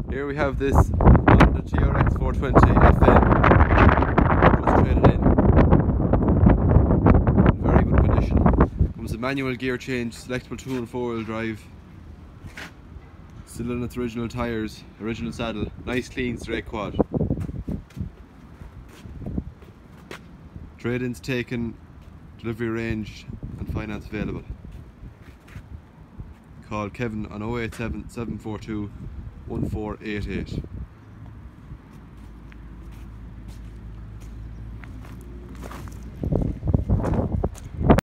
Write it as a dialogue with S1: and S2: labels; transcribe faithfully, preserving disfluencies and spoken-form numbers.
S1: Here we have this Honda T R X four twenty F N, just traded in. Very good condition. Comes with manual gear change, selectable two and four wheel drive. Still on its original tyres, original saddle. Nice clean straight quad. Trade-ins taken, delivery arranged and finance available. Call Kevin on oh eight seven, seven four two, one four eight eight.